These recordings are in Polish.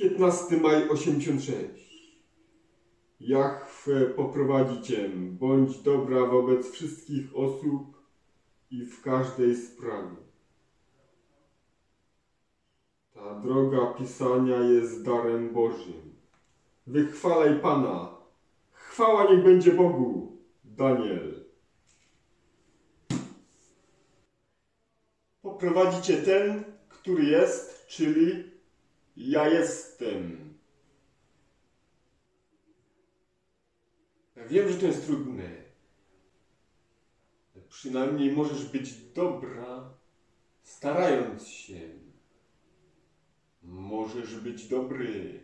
15 maj 86. Jahwe poprowadzi Cię, bądź dobra wobec wszystkich osób i w każdej sprawie. Ta droga Pisania jest darem Bożym. Wychwalaj Pana. Chwała niech będzie Bogu. Daniel. Poprowadzi Cię ten, który jest, czyli ja jestem. Ja wiem, że to jest trudne. Ale przynajmniej możesz być dobra, starając się. Możesz być dobry.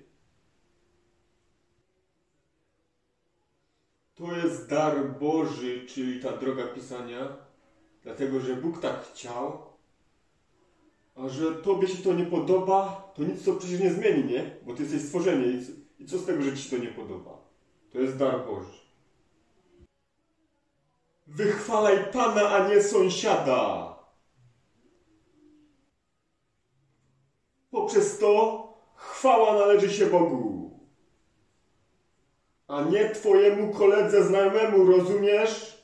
To jest dar Boży, czyli ta droga Pisania, dlatego że Bóg tak chciał, a że Tobie się to nie podoba, to nic to przecież nie zmieni, nie? Bo Ty jesteś stworzenie i co z tego, że Ci się to nie podoba? To jest dar Boży. Wychwalaj Pana, a nie sąsiada. Poprzez to chwała należy się Bogu, a nie Twojemu koledze znajomemu, rozumiesz?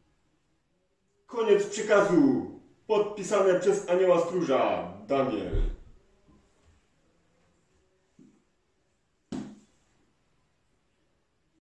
Koniec przekazu. Podpisane przez anioła stróża, Daniel.